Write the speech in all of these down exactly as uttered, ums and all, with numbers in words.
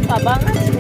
Apa banget sih.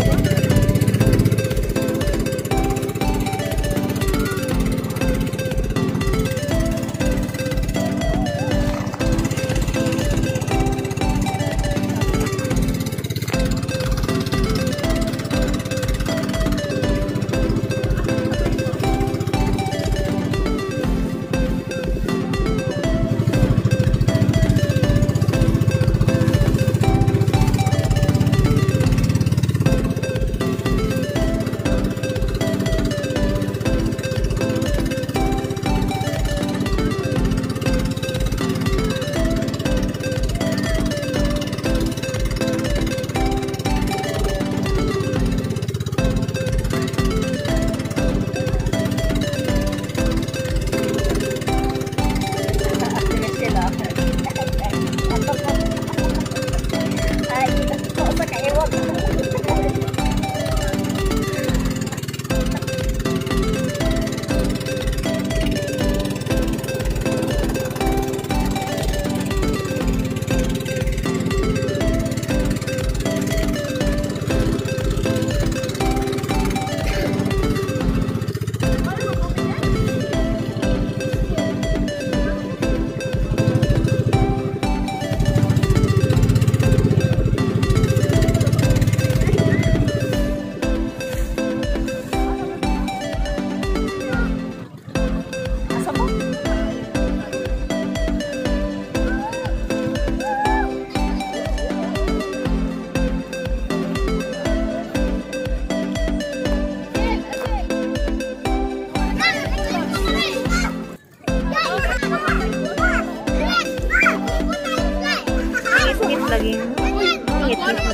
Laging ngit gitu.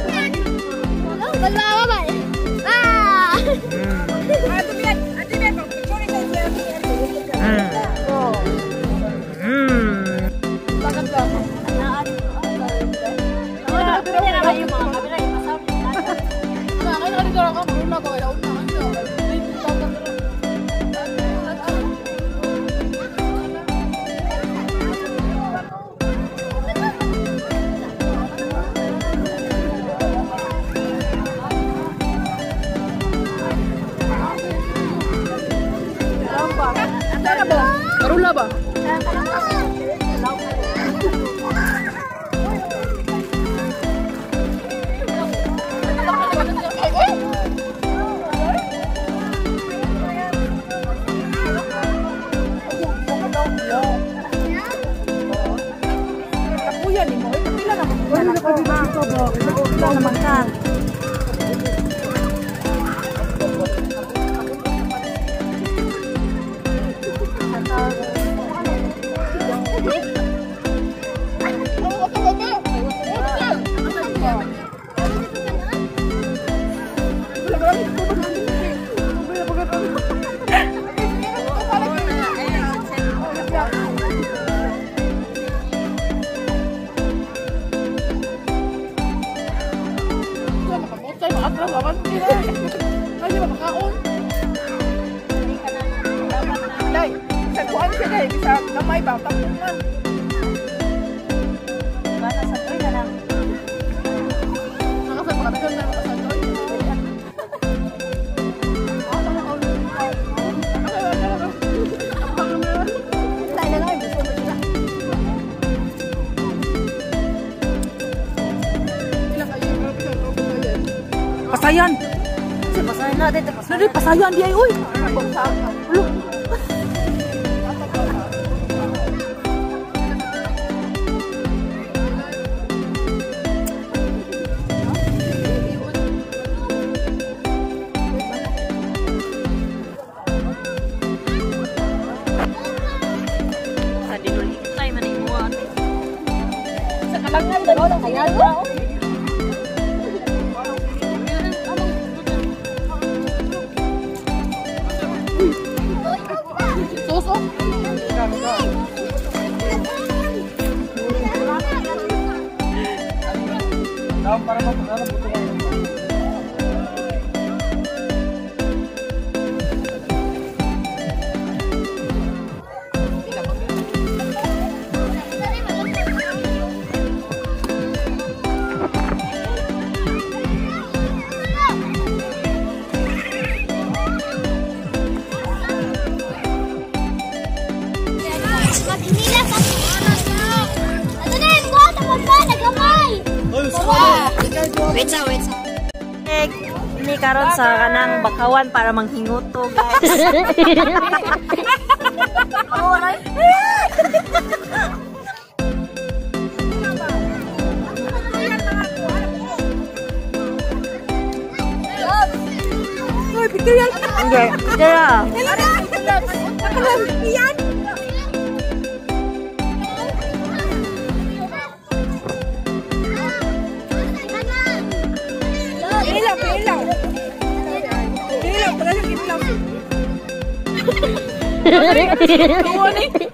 Berlawa ba? Ah. Hmm. Hmm. Bakit ba? Karula ba? Naman ka. Kasi makakaon. Day, sa kuhan siya day, bisa gamay ba? Tapunan. Bata sa toy na lang. Nakasal pa ka na nakasal toy. Pasayan. Pasayan natin. Nari, pasayan dia, uy. Lu. Tadi dulu kita yang mana imuan. Sekarang kan udah orang kaya lu. Susu. Dalam para dalam butuh. Eh, ini karon sa kanang bakawan para manghingot to, guys. Oh, right. Ay, picture yan. Okay, tara. Yan. Ilaw, ilaw. Ilaw, pala sa ilaw.